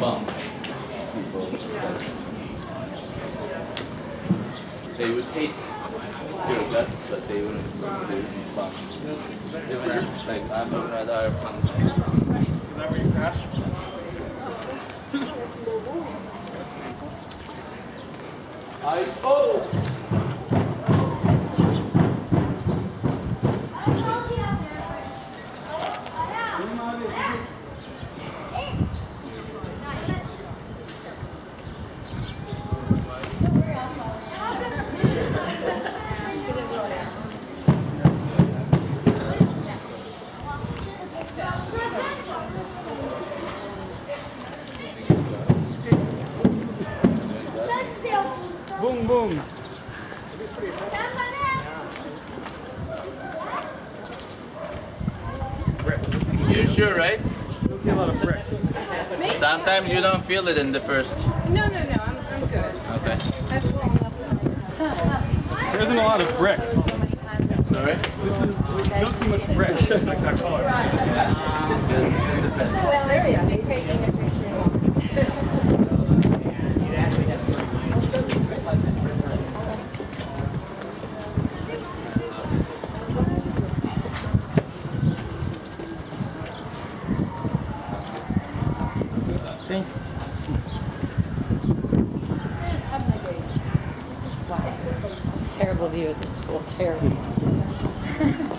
bump people. They would hate your guts, but they wouldn't do bump. They wouldn't, like, I'm looking at our pump. Is that where you crashed? Oh! Boom, boom. You're sure, right? You'll see a lot of brick. Sometimes you don't feel it in the first. No, I'm good. Okay. There isn't a lot of brick. Sorry? This is, you don't see much brick. Like that color. Well, there you go. He's taking a picture. Thank you. Wow. Terrible view of the school. Terrible.